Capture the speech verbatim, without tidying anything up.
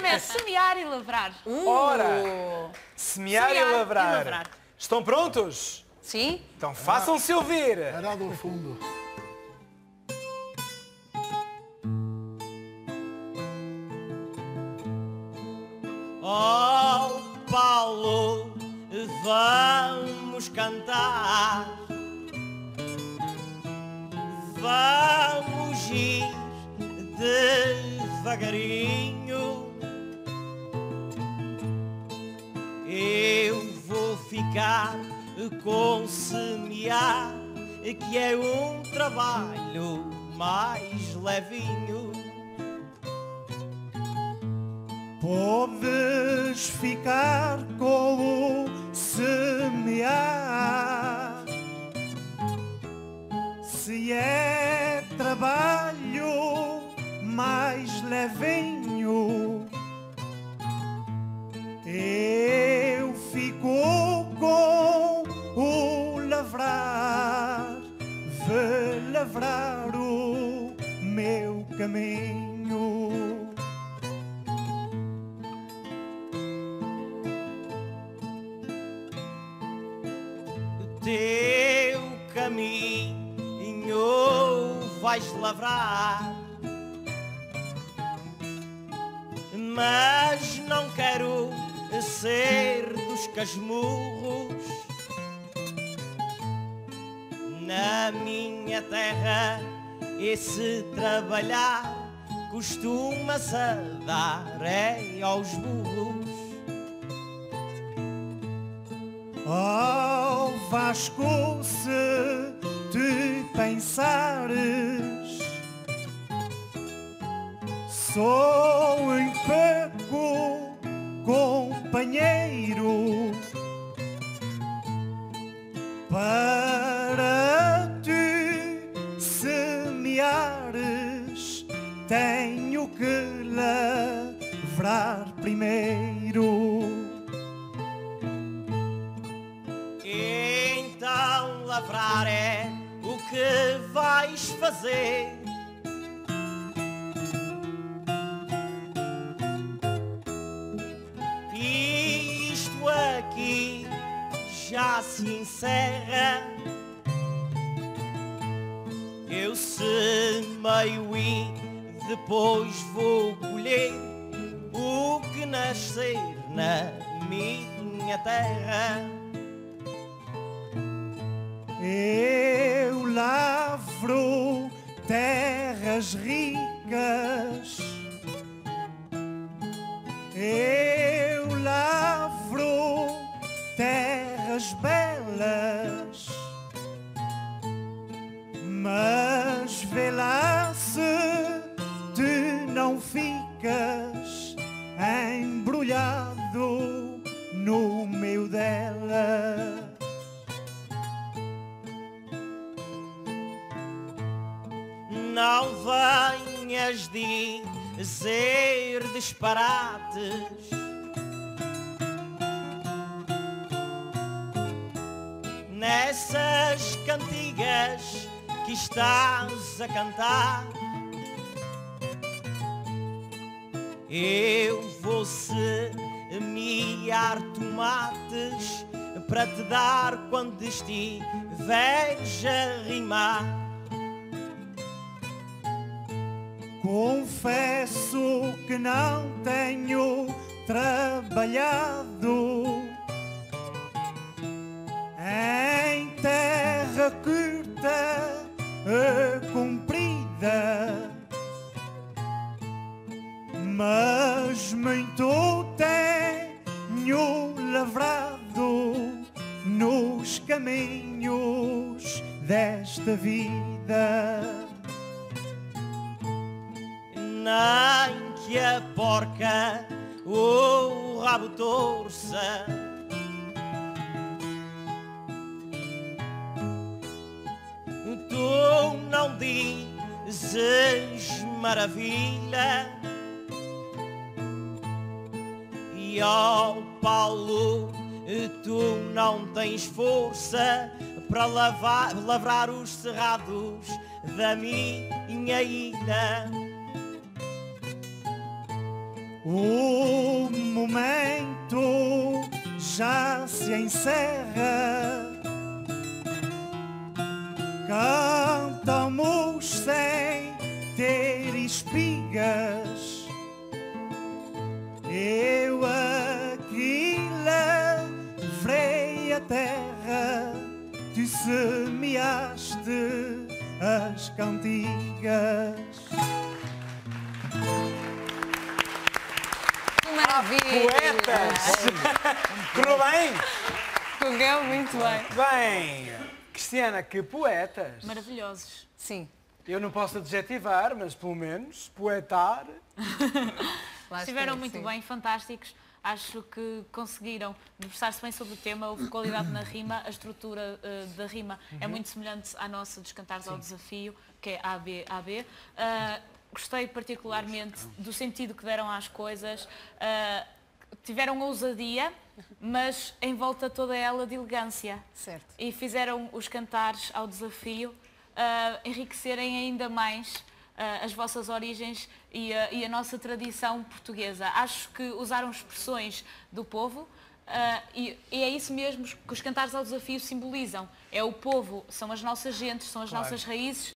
é semear e lavrar. Uh. Ora, semear, semear e, lavrar. e lavrar. Estão prontos? Sim. Então façam-se ouvir. Arado ao fundo. Oh, Paulo, vamos cantar. Vamos ir devagarinho. Eu vou ficar com semear, que é um trabalho mais levinho. Podes ficar com o semear, se é trabalho mais levinho. Eu fico com o lavrar, vou lavrar o meu caminho. Teu caminho vais lavrar, mas não quero ser dos casmurros. Na minha terra esse trabalhar costuma-se dar é aos burros. Oh, Vasco, se te pensares, sou um pouco companheiro para te semeares. Tenho que lavrar primeiro. Então lavrar é o que vais fazer. E isto aqui já se encerra. Eu semeio e depois vou colher o que nascer na minha terra. Eu lavro terras ricas, eu lavro terras belas, mas vê lá se te não ficas embrulhado no meio dela. Não venhas dizer disparates. Nessas cantigas que estás a cantar, eu vou semear tomates para te dar quando estiveres a rimar. Confesso que não tenho trabalhado em terra curta e comprida, mas muito tenho lavrado nos caminhos desta vida. Nem que a porca o rabo torça, tu não dizes maravilha. E ó Paulo, tu não tens força para lavar, lavrar os cerrados da minha ilha. O momento já se encerra. Cantamos sem ter espigas. Eu aqui lavrei a terra, tu semeaste as cantigas. Que maravilha! Poetas! Correu bem? Correu muito bem. Bem, Cristiana, que poetas. Maravilhosos. Sim. Eu não posso adjetivar, mas pelo menos poetar. Estiveram muito bem, fantásticos. Acho que conseguiram debruçar-se bem sobre o tema, houve qualidade na rima, a estrutura uh, da rima uhum. é muito semelhante à nossa dos Cantares ao Desafio, que é A B A B. Uh, gostei particularmente do sentido que deram às coisas. Uh, tiveram ousadia, mas em volta toda ela de elegância. Certo. E fizeram os Cantares ao Desafio uh, enriquecerem ainda mais uh, as vossas origens e a, e a nossa tradição portuguesa. Acho que usaram expressões do povo uh, e, e é isso mesmo que os Cantares ao Desafio simbolizam. É o povo, são as nossas gentes, são as claro. nossas raízes.